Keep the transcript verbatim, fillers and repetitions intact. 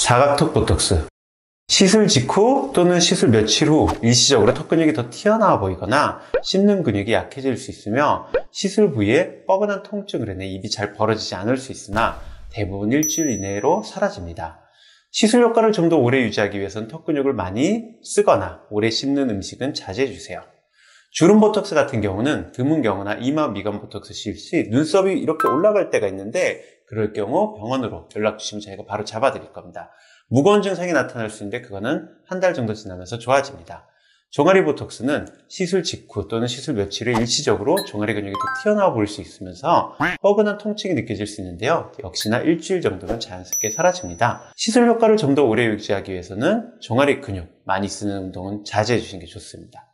자각턱 보톡스. 시술 직후 또는 시술 며칠 후 일시적으로 턱 근육이 더 튀어나와 보이거나 씹는 근육이 약해질 수 있으며 시술 부위에 뻐근한 통증을 인해 입이 잘 벌어지지 않을 수 있으나 대부분 일주일 이내로 사라집니다. 시술 효과를 좀 더 오래 유지하기 위해서는 턱 근육을 많이 쓰거나 오래 씹는 음식은 자제해 주세요. 주름 보톡스 같은 경우는 드문 경우나 이마 미간 보톡스 시술 시 눈썹이 이렇게 올라갈 때가 있는데 그럴 경우 병원으로 연락 주시면 저희가 바로 잡아 드릴 겁니다. 무거운 증상이 나타날 수 있는데 그거는 한 달 정도 지나면서 좋아집니다. 종아리 보톡스는 시술 직후 또는 시술 며칠 후 일시적으로 종아리 근육이 더 튀어나와 보일 수 있으면서 뻐근한 통증이 느껴질 수 있는데요. 역시나 일주일 정도면 자연스럽게 사라집니다. 시술 효과를 좀 더 오래 유지하기 위해서는 종아리 근육 많이 쓰는 운동은 자제해 주시는 게 좋습니다.